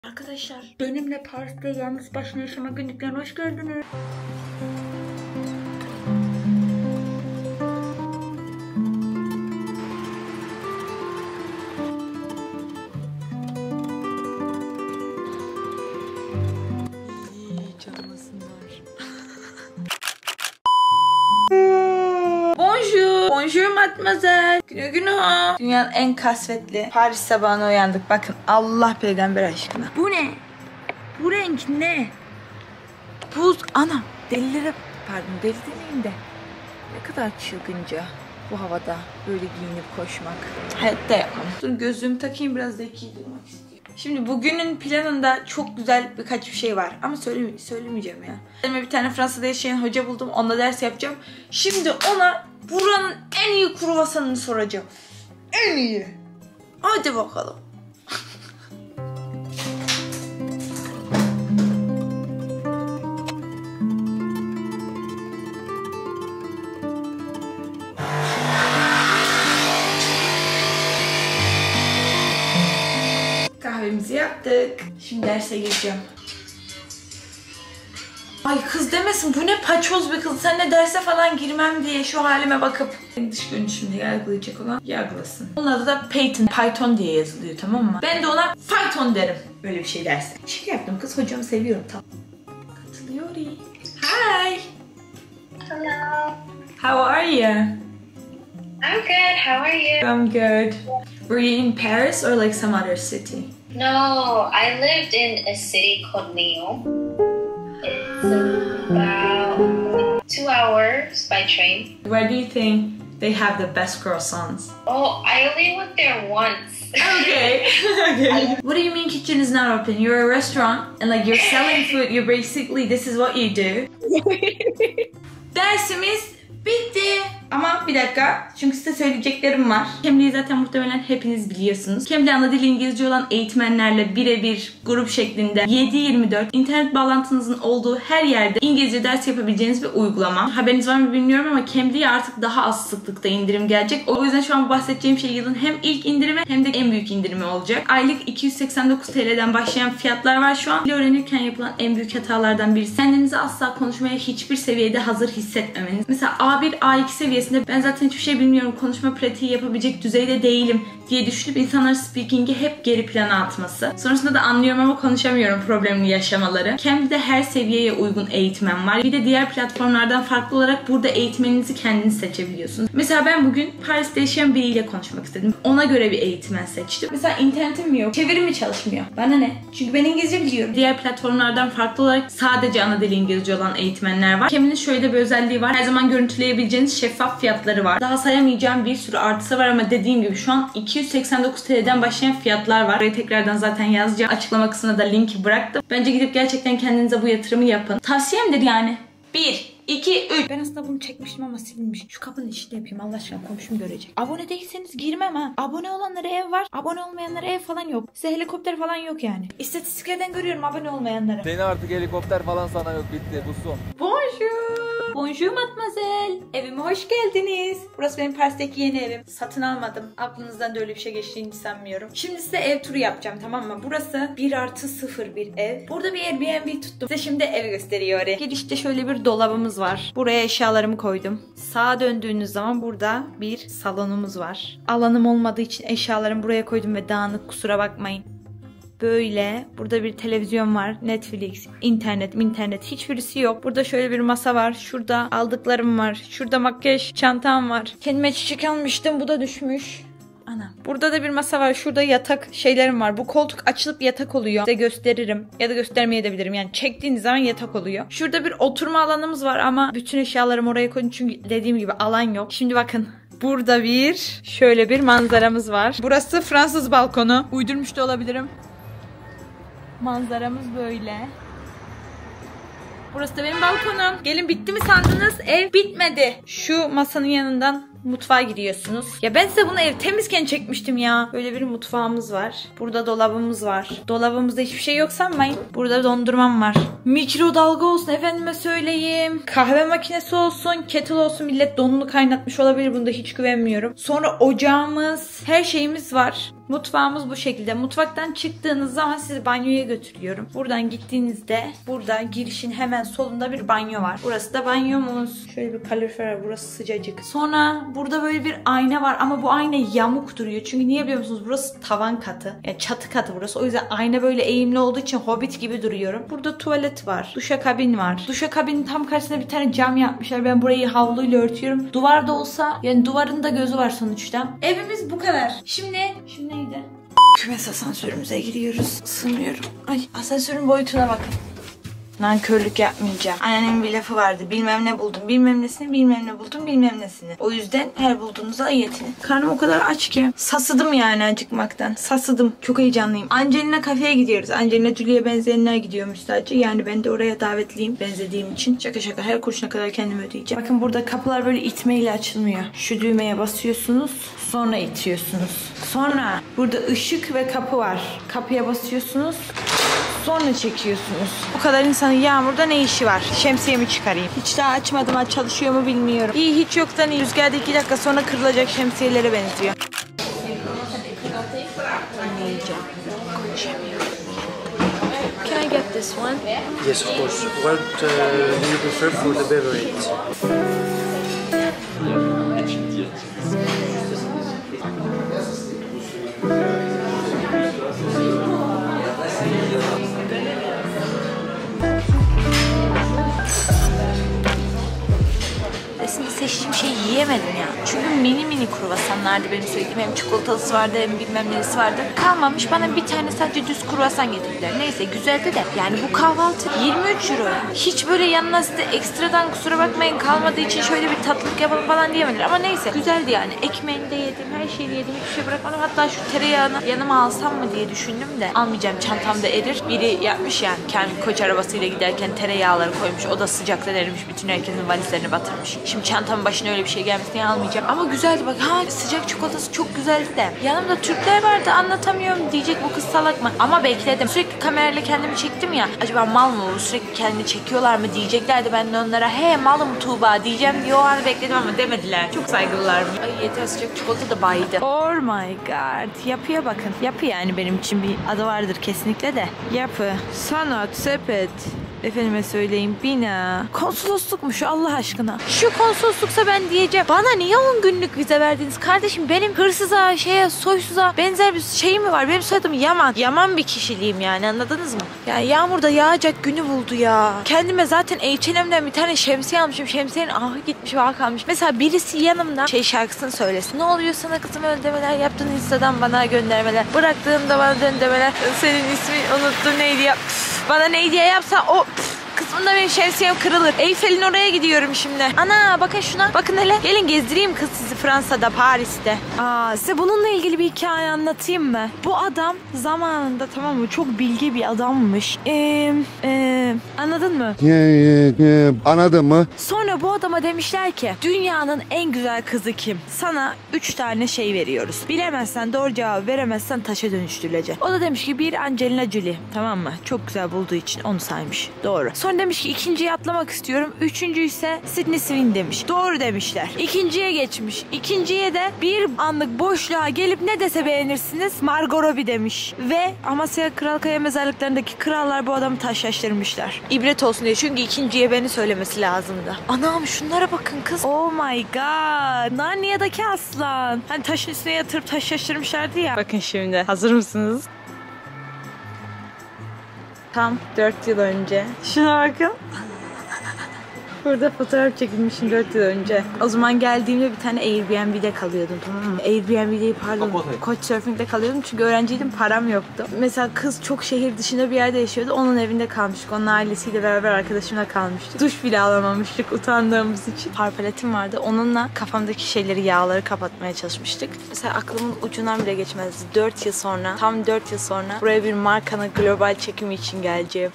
Arkadaşlar benimle Paris'te yalnız başına yaşama günlüklerine hoş geldiniz. Bonjour mademoiselle. Günah. Dünyanın en kasvetli Paris sabahına uyandık. Bakın Allah peygamber aşkına. Bu ne? Bu renk ne? Buz. Anam. Delilere pardon deli demeyeyim de. Ne kadar çılgınca bu havada böyle giyinip koşmak. Hayatta yapmam. Dur gözlüğümü takayım biraz zeki durmak istiyorum. Şimdi bugünün planında çok güzel birkaç bir şey var. Ama söylemeyeceğim ya. Kendime bir tane Fransa'da yaşayan hoca buldum. Onunla ders yapacağım. Şimdi ona buranın en iyi kruvasanını soracağım. En iyi. Hadi bakalım. Kahvemizi yaptık. Şimdi derse gireceğim. Ay kız demesin bu ne paçoz bir kız, sen de derse falan girmem diye şu halime bakıp dış görünüşümde yargılayacak olan yargılasın. Onun adı da Python diye yazılıyor, tamam mı? Ben de ona Python derim böyle bir şey derse. Şaka yaptım kız, hocamı seviyorum tam. Katılıyor. Hi. Hello. How are you? I'm good. How are you? I'm good. Were you in Paris or like some other city? No, I lived in a city called Lyon. It's about 2 hours by train. Where do you think they have the best croissants? Oh, I only went there once. Okay. Okay. What do you mean kitchen is not open? You're a restaurant and like you're selling food. You're basically, this is what you do. Dersimiz bitti. Ama bir dakika, çünkü size söyleyeceklerim var. Cambly'i zaten muhtemelen hepiniz biliyorsunuz. Cambly ana dili İngilizce olan eğitmenlerle birebir grup şeklinde 7/24 internet bağlantınızın olduğu her yerde İngilizce ders yapabileceğiniz bir uygulama. Haberiniz var mı bilmiyorum ama Cambly'ye artık daha az sıklıkta indirim gelecek. O yüzden şu an bahsedeceğim şey yılın hem ilk indirimi hem de en büyük indirimi olacak. Aylık 289 TL'den başlayan fiyatlar var şu an. Dil öğrenirken yapılan en büyük hatalardan birisi, kendinizi asla konuşmaya hiçbir seviyede hazır hissetmemeniz. Mesela A1, A2 seviyesi ben zaten hiçbir şey bilmiyorum, konuşma pratiği yapabilecek düzeyde değilim diye düşünüp insanlar speaking'i hep geri plana atması. Sonrasında da anlıyorum ama konuşamıyorum problemini yaşamaları. Cambly'de her seviyeye uygun eğitmen var. Bir de diğer platformlardan farklı olarak burada eğitmeninizi kendiniz seçebiliyorsunuz. Mesela ben bugün Paris'te yaşayan biriyle konuşmak istedim. Ona göre bir eğitmen seçtim. Mesela internetim mi yok? Çevirim mi çalışmıyor? Bana ne? Çünkü ben İngilizce biliyorum. Diğer platformlardan farklı olarak sadece ana dili İngilizce olan eğitmenler var. Cambly'nin şöyle bir özelliği var. Her zaman görüntüleyebileceğiniz şeffaf fiyatları var. Daha sayamayacağım bir sürü artısı var ama dediğim gibi şu an 289 TL'den başlayan fiyatlar var. Burayı tekrardan zaten yazacağım. Açıklama kısmına da linki bıraktım. Bence gidip gerçekten kendinize bu yatırımı yapın. Tavsiyemdir yani. 1, 2, 3. Ben aslında bunu çekmiştim ama silinmiş. Şu kapının içinde yapayım, Allah aşkına komşum görecek. Abone değilseniz girmem ha. Abone olanlara ev var. Abone olmayanlara ev falan yok. Size helikopter falan yok yani. İstatistiklerden görüyorum abone olmayanları. Seni artık helikopter falan sana yok, bitti bu son. Bonjour. Bonjour mademoiselle. Evime hoş geldiniz. Burası benim Paris'teki yeni evim. Satın almadım. Aklınızdan da öyle bir şey geçtiğini sanmıyorum. Şimdi size ev turu yapacağım, tamam mı? Burası 1+0 bir ev. Burada bir Airbnb tuttum. Size şimdi evi gösteriyor. Girişte şöyle bir dolabımız var. Buraya eşyalarımı koydum. Sağa döndüğünüz zaman burada bir salonumuz var. Alanım olmadığı için eşyalarımı buraya koydum ve dağınık, kusura bakmayın. Böyle. Burada bir televizyon var. Netflix, internet hiçbirisi yok. Burada şöyle bir masa var. Şurada aldıklarım var. Şurada makyaj çantam var. Kendime çiçek almıştım. Bu da düşmüş. Ana. Burada da bir masa var. Şurada yatak şeylerim var. Bu koltuk açılıp yatak oluyor. Size gösteririm. Ya da göstermeyebilirim. Yani çektiğiniz zaman yatak oluyor. Şurada bir oturma alanımız var ama bütün eşyalarımı oraya koydum. Çünkü dediğim gibi alan yok. Şimdi bakın. Burada şöyle bir manzaramız var. Burası Fransız balkonu. Uydurmuş da olabilirim. Manzaramız böyle. Burası da benim balkonum. Gelin, bitti mi sandınız? Ev bitmedi. Şu masanın yanından mutfağa giriyorsunuz. Ya ben size bunu ev temizken çekmiştim ya. Böyle bir mutfağımız var. Burada dolabımız var. Dolabımızda hiçbir şey yok sanmayın. Burada dondurmam var. Mikrodalga olsun, efendime söyleyeyim. Kahve makinesi olsun, kettle olsun. Millet donunu kaynatmış olabilir. Bunda hiç güvenmiyorum. Sonra ocağımız, her şeyimiz var. Mutfağımız bu şekilde. Mutfaktan çıktığınız zaman sizi banyoya götürüyorum. Buradan gittiğinizde burada girişin hemen solunda bir banyo var. Burası da banyomuz. Şöyle bir kalorifer var. Burası sıcacık. Sonra burada böyle bir ayna var ama bu ayna yamuk duruyor. Çünkü niye biliyor musunuz? Burası tavan katı. Yani çatı katı burası. O yüzden ayna böyle eğimli olduğu için hobbit gibi duruyorum. Burada tuvalet var. Duşakabin var. Duşakabinin tam karşısında bir tane cam yapmışlar. Ben burayı havluyla örtüyorum. Duvar da olsa yani duvarın da gözü var sonuçta. Evimiz bu kadar. Şimdi neydi? Kümes asansörümüze giriyoruz. Isınıyorum. Ay asansörün boyutuna bakın. Nankörlük yapmayacağım. Anneannemin bir lafı vardı. Bilmem ne buldum, bilmem nesini, bilmem ne buldum, bilmem nesini. O yüzden her bulduğunuza yetinin. Karnım o kadar aç ki. Sasıdım yani acıkmaktan. Sasıdım. Çok heyecanlıyım. Angelina kafeye gidiyoruz. Angelina Jolie'ye benzeyenler gidiyormuş sadece. Yani ben de oraya davetliyim benzediğim için. Şaka şaka her kuruşuna kadar kendimi ödeyeceğim. Bakın burada kapılar böyle itmeyle açılmıyor. Şu düğmeye basıyorsunuz. Sonra itiyorsunuz. Sonra burada ışık ve kapı var. Kapıya basıyorsunuz. Sonra çekiyorsunuz. Bu kadar insanın yağmurda ne işi var? Şemsiyemi çıkarayım. Hiç daha açmadım. Çalışıyor mu bilmiyorum. İyi hiç yoktan iyi. Rüzgarda 2 dakika sonra kırılacak şemsiyelere benziyor. Can I get this one? Yes, of course. What do you prefer for the beverage? Seçtiğim şeyi yiyemedim ya. Çünkü mini kruvasanlardı benim söylediğim. Hem çikolatalısı vardı hem bilmem neresi vardı. Kalmamış bana bir tane sadece düz kruvasan getirdiler. Neyse güzeldi de. Yani bu kahvaltı 23 euro. Hiç böyle yanına size ekstradan kusura bakmayın kalmadığı için şöyle bir tatlılık yapalım falan diyemediler. Ama neyse güzeldi yani. Ekmeğini de yedim, her şeyi yedim. Hiçbir şey bırakmadım. Hatta şu tereyağını yanıma alsam mı diye düşündüm de. Almayacağım, çantamda erir. Biri yapmış yani. Kendi koç arabasıyla giderken tereyağları koymuş. O da sıcakta erimiş. Bütün herkesin valizlerini batırmış. Şimdi çantamın başına öyle bir şey gelmesin diye almayacağım. Ama güzeldi bak. Ha sıcak çikolatası çok güzeldi de. Yanımda Türkler vardı anlatamıyorum diyecek bu kız salak mı? Ama bekledim. Sürekli kamerayla kendimi çektim ya. Acaba mal mı bu? Sürekli kendini çekiyorlar mı diyeceklerdi. Ben de onlara he malım Tuğba diyeceğim diye o an bekledim ama demediler. Çok saygılılar mı? Ay yeter sıcak çikolata da baydı. Oh my god. Yapıya bakın. Yapı yani benim için bir adı vardır kesinlikle de. Yapı. Sanat, sepet. Efendime söyleyeyim bina. Konsoloslukmuş Allah aşkına. Şu konsolosluksa ben diyeceğim. Bana niye 10 günlük vize verdiniz? Kardeşim benim hırsıza, soysuza benzer bir şey mi var? Benim soyadım Yaman. Yaman bir kişiliğim yani anladınız mı? Ya yağmurda yağacak günü buldu ya. Kendime zaten H&M'den bir tane şemsiye almışım. Şemsiyenin ahı gitmiş ve kalmış. Mesela birisi yanımda şarkısını söylesin. Ne oluyor sana kızım öyle demeler? Yaptığın Insta'dan bana göndermeler. Bıraktığımda bana demeler. Senin ismin unuttum neydi ya? Bana ne diye yapsa o kısmında benim şemsiyem kırılır. Eyfel'in oraya gidiyorum şimdi. Ana bakın şuna. Bakın hele. Gelin gezdireyim kız sizi Fransa'da, Paris'te. Size bununla ilgili bir hikaye anlatayım mı? Bu adam zamanında tamam mı? Çok bilgi bir adammış. Anladın mı? Anladın mı? Sonra bu adama demişler ki dünyanın en güzel kızı kim? Sana 3 tane şey veriyoruz. Bilemezsen doğru cevabı veremezsen taşa dönüştürülecek. O da demiş ki bir Angelina Jolie. Tamam mı? Çok güzel bulduğu için onu saymış. Doğru. Sonra demiş ki ikinciyi atlamak istiyorum. Üçüncü ise Sydney Sweeney demiş. Doğru demişler. İkinciye geçmiş. İkinciye de bir anlık boşluğa gelip ne dese beğenirsiniz? Margot Robbie demiş. Ve Amasya Kralkaya mezarlıklarındaki krallar bu adamı taşlaştırmışlar. İbret olsun diye. Çünkü ikinciye beni söylemesi lazımdı. Anam şunlara bakın kız. Oh my god. Narnia'daki aslan. Hani taşın üstüne yatırıp taşlaştırmışlardı ya. Bakın şimdi. Hazır mısınız? Tam 4 yıl önce. Şuna bakın. Burada fotoğraf çekilmişim 4 yıl önce. O zaman geldiğimde bir tane Airbnb'de kalıyordum tamam mı? Airbnb değil pardon. Couchsurfing'de kalıyordum çünkü öğrenciydim param yoktu. Mesela kız çok şehir dışında bir yerde yaşıyordu. Onun evinde kalmıştık. Onun ailesiyle beraber arkadaşımla kalmıştık. Duş bile alamamıştık utandığımız için. Far paletim vardı. Onunla kafamdaki şeyleri yağları kapatmaya çalışmıştık. Mesela aklımın ucundan bile geçmezdi. 4 yıl sonra tam 4 yıl sonra buraya bir markanın global çekimi için geleceğim.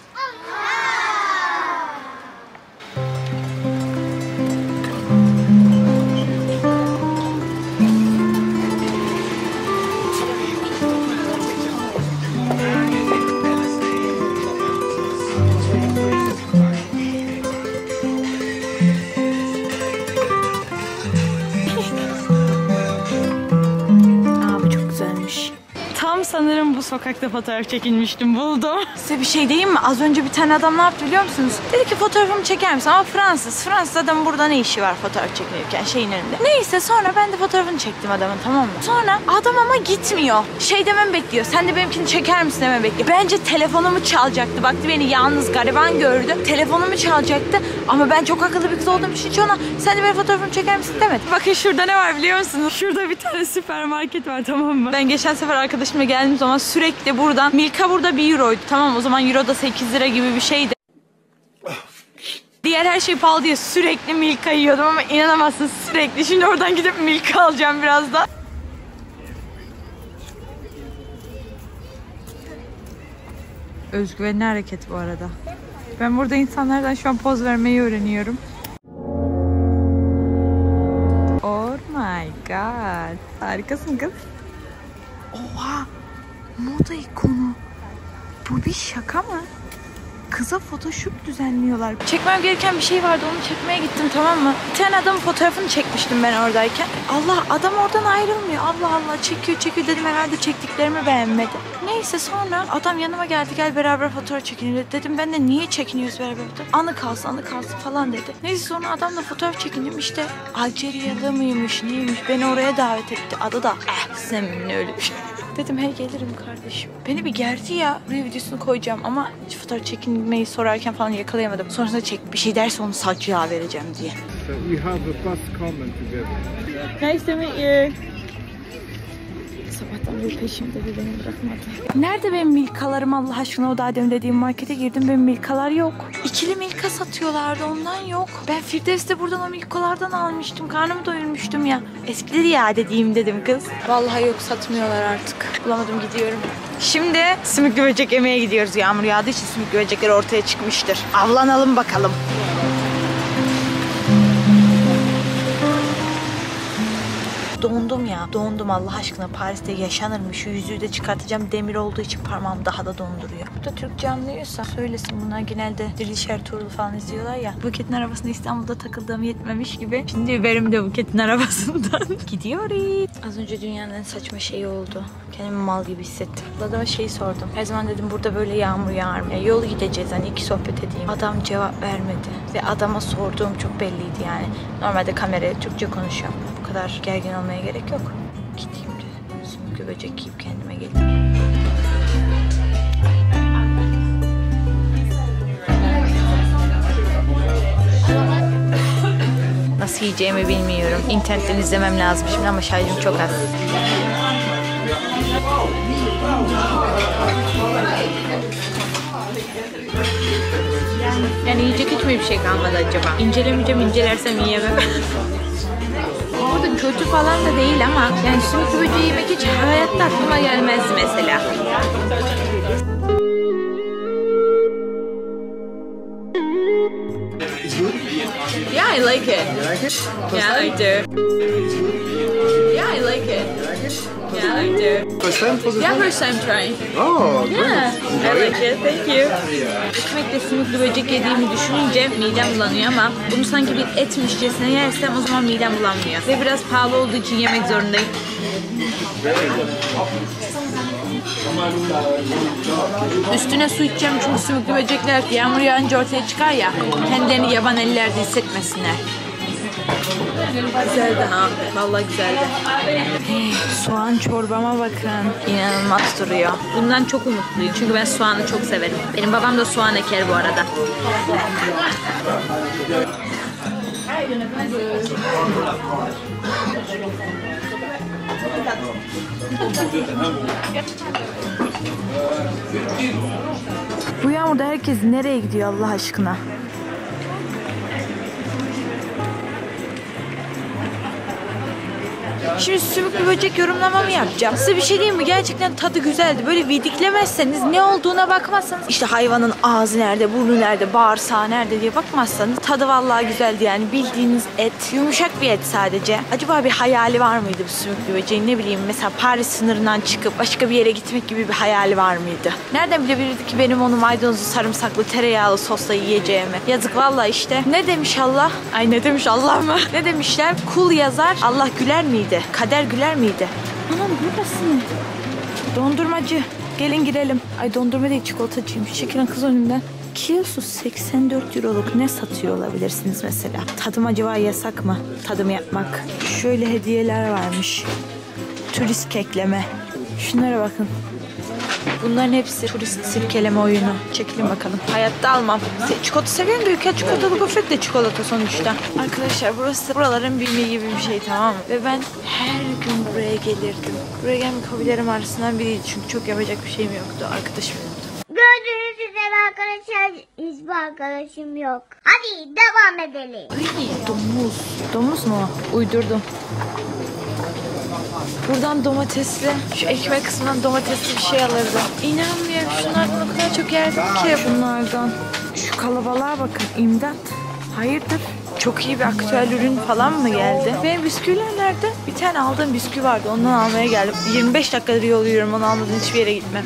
sokakta fotoğraf çekilmiştim, buldum. Size bir şey diyeyim mi? Az önce bir tane adam ne yaptı biliyor musunuz? Dedi ki fotoğrafımı çeker misin? Ama Fransız. Fransız adam burada ne işi var fotoğraf çekilirken şeyin önünde. Neyse sonra ben de fotoğrafını çektim adamın, tamam mı? Sonra adam ama gitmiyor. Şey demem bekliyor. Sen de benimkini çeker misin demem bekliyor. Bence telefonumu çalacaktı. Baktı beni yalnız gariban gördü. Telefonumu çalacaktı. Ama ben çok akıllı bir kız olduğum için hiç ona sen de benim fotoğrafımı çeker misin demedi. Bakın şurada ne var biliyor musunuz? Şurada bir tane süpermarket var, tamam mı? Ben geçen sefer arkadaşımla geldiğim zaman sürekli buradan Milka burada 1 euroydu, tamam mı? O zaman euro da 8 lira gibi bir şeydi. Diğer her şey pahalı diye sürekli Milka yiyordum ama inanamazsınız sürekli. Şimdi oradan gidip Milka alacağım birazdan. Özgüvenli hareket bu arada. Ben burada insanlardan şu an poz vermeyi öğreniyorum. Oh my god. Harikasın kız. Oha. Moda ikonu. Bu bir şaka mı? Kıza photoshoot düzenliyorlar. Çekmem gereken bir şey vardı, onu çekmeye gittim, tamam mı? Bir tane adamın fotoğrafını çekmiştim ben oradayken. Allah, adam oradan ayrılmıyor. Allah Allah, çekiyor dedim, herhalde çektiklerimi beğenmedi. Neyse sonra adam yanıma geldi, gel beraber fotoğraf çekinelim dedi. Dedim ben de niye çekiniyoruz beraber fotoğraf? Anı kalsın falan dedi. Neyse sonra adamla fotoğraf çekindim, işte Alceryalı mıymış neymiş, beni oraya davet etti. Adı da Ahsen öyle bir şey. Dedim hey gelirim kardeşim. Beni bir gerdi ya. Buraya videosunu koyacağım ama fotoğraf çekinmeyi sorarken falan yakalayamadım. Sonrasında çek bir şey derse onu saç yağı vereceğim diye. So we have a bus common together. Nice to meet you. Sabahtan beri peşimde bir beni bırakmadı. Nerede benim Milkalarım Allah aşkına? O daha demin dediğim markete girdim, benim Milkalar yok. İkili Milka satıyorlardı, ondan yok. Ben Firdevs'te buradan o Milkalardan almıştım. Karnımı doyurmuştum ya. Eskileri ya dediğim dedim kız. Vallahi yok, satmıyorlar artık. Bulamadım, gidiyorum. Şimdi sümüklü böcek yemeye gidiyoruz. Yağmur yağdığı için sümüklü böcekler ortaya çıkmıştır. Avlanalım bakalım. Dondum Allah aşkına. Paris'te yaşanır mı? Şu yüzüğü de çıkartacağım. Demir olduğu için parmağım daha da donduruyor. Bu da Türkçe anlıyorsa söylesin. Bunlar genelde Diriliş Ertuğrul falan izliyorlar ya. Buket'in arabasında İstanbul'da takıldığım yetmemiş gibi. Şimdi Uber'im de Buket'in arabasından gidiyoruz. Az önce dünyanın en saçma şeyi oldu. Kendimi mal gibi hissettim. Adama şeyi sordum. Her zaman dedim burada böyle yağmur yağar mı? Yol gideceğiz hani, iki sohbet edeyim. Adam cevap vermedi. Ve adama sorduğum çok belliydi yani. Normalde kameraya Türkçe konuşuyorum. Bu kadar gergin olmaya gerek yok. Gideyim de sümüklü böcek yiyip kendime geleyim. Nasıl yiyeceğimi bilmiyorum. İnternetten izlemem lazım şimdi ama şarjım çok az. Yani yiyecek hiç mi bir şey kalmadı acaba? İncelemeyeceğim, incelersem yiyemem. Burada kötü falan da değil ama yani sümüklü böceği yemek hiç hayatta aklıma gelmezdi mesela. Yeah, I like it. You like it? Yeah, I do. Yeah, I like it. Yeah, I do. First time for this Yeah, one? first time trying. Oh, Yeah, great. I like it. Thank you. Ekmekle sümüklü böcek yediğimi düşününce midem bulanıyor ama bunu sanki bir etmişçesine yersem o zaman midem bulanmıyor. Ve biraz pahalı olduğu için yemek zorundayım. Üstüne su içeceğim çünkü sümüklü böcekler yağmur yağınca ortaya çıkar ya. Kendilerini yaban ellerde hissetmesinler. Güzeldi ha. Vallahi güzeldi. Soğan çorbama bakın. İnanılmaz duruyor. Bundan çok umutluyum. Çünkü ben soğanı çok severim. Benim babam da soğan eker bu arada. Bu yağmurda herkes nereye gidiyor Allah aşkına? Şimdi sümüklü böcek yorumlamamı yapacağım. Size bir şey diyeyim mi? Gerçekten tadı güzeldi. Böyle vidiklemezseniz, ne olduğuna bakmazsanız, işte hayvanın ağzı nerede, burnu nerede, bağırsağı nerede diye bakmazsanız tadı vallahi güzeldi yani. Bildiğiniz et, yumuşak bir et sadece. Acaba bir hayali var mıydı bu sümüklü böceğin? Ne bileyim mesela Paris sınırından çıkıp başka bir yere gitmek gibi bir hayali var mıydı? Nereden bilebilirdi ki benim onu maydanozlu, sarımsaklı, tereyağlı sosla yiyeceğimi? Yazık vallahi işte. Ne demiş Allah? Ay ne demiş Allah mı? Ne demişler? Kul yazar, Allah güler miydi? Kader güler miydi? Anam burası ne? Dondurmacı. Gelin girelim. Ay dondurma değil çikolatacıymış. Çekilin kız önümden. Kilosu 84 euroluk ne satıyor olabilirsiniz mesela? Tadım acaba yasak mı? Tadım yapmak. Şöyle hediyeler varmış. Turist kekleme. Şunlara bakın. Bunların hepsi turist sirkeleme oyunu. Çekilin bakalım. Hayatta almam. Çikolata seviyorum da ülke çikolatalı gofret de çikolata sonuçta. Arkadaşlar burası buraların BİM'i gibi bir şey, tamam mı? Ve ben her gün buraya gelirdim. Buraya gelmek hobilerim arasından biriydi. Çünkü çok yapacak bir şeyim yoktu. Arkadaşım yoktu. Gördüğünüz üzere arkadaşlar hiçbir arkadaşım yok. Hadi devam edelim. Ay domuz. Domuz mu? Uydurdum. Buradan domatesli, şu ekmek kısmından domatesli bir şey alırdım. İnanmıyorum, şunlardan o kadar çok yerdim ki bunlardan. Şu kalabalığa bakın, imdat. Hayırdır? Çok iyi bir aktüel ürün falan mı geldi? Benim bisküviler nerede? Bir tane aldığım bisküvi vardı, ondan almaya geldim. 25 dakikadır yol yürüyorum, onu almadan hiçbir yere gitmem.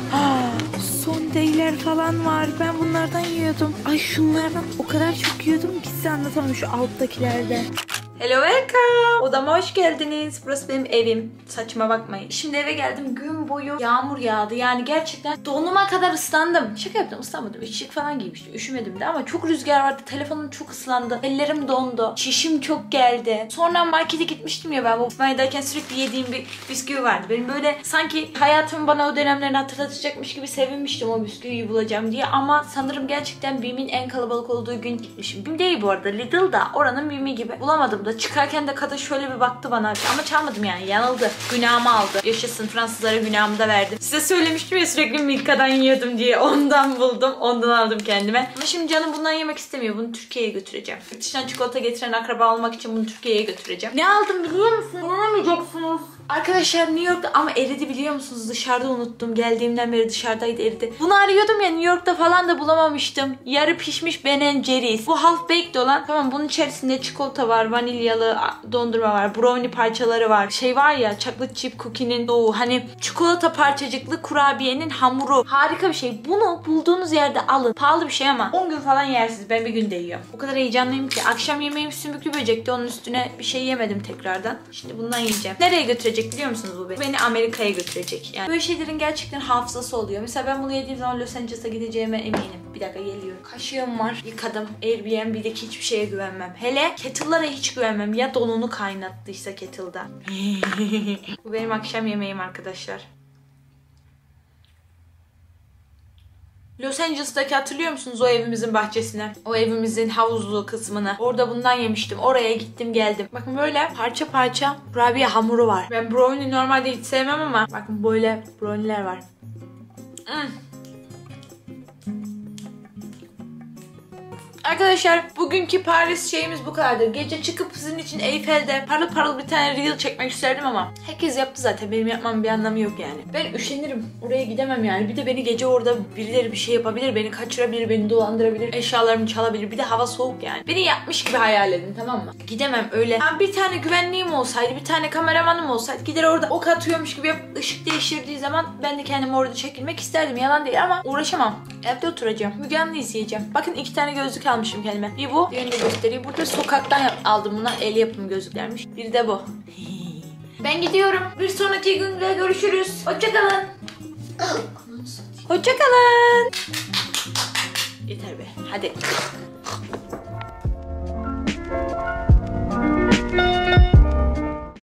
Sondeyler falan var. Ben bunlardan yiyordum. Ay şunlardan o kadar çok yiyordum ki size anlatamam, şu alttakilerden. Hello, welcome. Odama hoş geldiniz. Burası benim evim. Saçma bakmayın. Şimdi eve geldim. Gün boyu yağmur yağdı. Yani gerçekten donuma kadar ıslandım. Şaka yaptım, ıslanmadım. İçlik falan giymiştim. Üşümedim de ama çok rüzgar vardı. Telefonum çok ıslandı. Ellerim dondu. Çişim çok geldi. Sonra markete gitmiştim ya ben. Bu Maya'dayken sürekli yediğim bir bisküvi vardı. Benim böyle sanki hayatım bana o dönemlerini hatırlatacakmış gibi sevinmiştim o bisküviyi bulacağım diye. Ama sanırım gerçekten BİM'in en kalabalık olduğu gün gitmişim. BİM değil bu arada. Lidl'da. Oranın BİM'i gibi. Bulamadım da. Çıkarken de kadın şöyle bir baktı bana. Ama çalmadım yani. Yanıldı. Günahımı aldı. Yaşasın, Fransızlara günahımı da verdim. Size söylemiştim ya sürekli Milka'dan yiyordum diye. Ondan buldum. Ondan aldım kendime. Ama şimdi canım bundan yemek istemiyor. Bunu Türkiye'ye götüreceğim. Yurt dışından çikolata getiren akraba olmak için bunu Türkiye'ye götüreceğim. Ne aldım biliyor musun? İnanamayacaksınız. Arkadaşlar New York'ta ama eridi biliyor musunuz? Dışarıda unuttum. Geldiğimden beri dışarıdaydı, eridi. Bunu arıyordum ya, New York'ta falan da bulamamıştım. Yarı pişmiş Ben & Jerry's. Bu half baked olan. Tamam, bunun içerisinde çikolata var, vanilyalı dondurma var, brownie parçaları var. Şey var ya, chocolate chip cookie'nin doğu. Hani çikolata parçacıklı kurabiyenin hamuru. Harika bir şey. Bunu bulduğunuz yerde alın. Pahalı bir şey ama 10 gün falan yersiniz. Ben bir günde yiyorum. O kadar heyecanlıyım ki. Akşam yemeğim sümüklü böcekti. Onun üstüne bir şey yemedim tekrardan. Şimdi bundan yiyeceğim. Nereye götürecek biliyor musunuz bu beni? Beni Amerika'ya götürecek. Yani böyle şeylerin gerçekten hafızası oluyor. Mesela ben bunu yediğim zaman Los Angeles'a gideceğime eminim. Bir dakika geliyorum. Kaşığım var. Yıkadım. Airbnb'deki hiçbir şeye güvenmem. Hele kettle'lara hiç güvenmem. Ya donunu kaynattıysa kettle'da. Bu benim akşam yemeğim arkadaşlar. Los Angeles'taki hatırlıyor musunuz o evimizin bahçesine? O evimizin havuzlu kısmını. Orada bundan yemiştim. Oraya gittim geldim. Bakın böyle parça parça kurabiye hamuru var. Ben brownie normalde hiç sevmem ama bakın böyle brownie'ler var. Arkadaşlar bugünkü Paris şeyimiz bu kadardır. Gece çıkıp sizin için Eyfel'de parıl parıl bir tane reel çekmek isterdim ama herkes yaptı zaten. Benim yapmam bir anlamı yok yani. Ben üşenirim. Oraya gidemem yani. Bir de beni gece orada birileri bir şey yapabilir. Beni kaçırabilir, beni dolandırabilir. Eşyalarımı çalabilir. Bir de hava soğuk yani. Beni yapmış gibi hayal edin, tamam mı? Gidemem öyle. Yani bir tane güvenliğim olsaydı, bir tane kameramanım olsaydı gider orada ok atıyormuş gibi yapıp ışık değiştirdiği zaman ben de kendimi orada çekilmek isterdim. Yalan değil ama uğraşamam. Evde oturacağım. Müge Anlı izleyeceğim. Bakın 2 tane gözlük almışım kendime. Bir bu. Diğerini de göstereyim. Burada sokaktan aldım buna. El yapımı gözlüklermiş. Bir de bu. Ben gidiyorum. Bir sonraki günde görüşürüz. Hoşçakalın. Hoşçakalın. Yeter be. Hadi.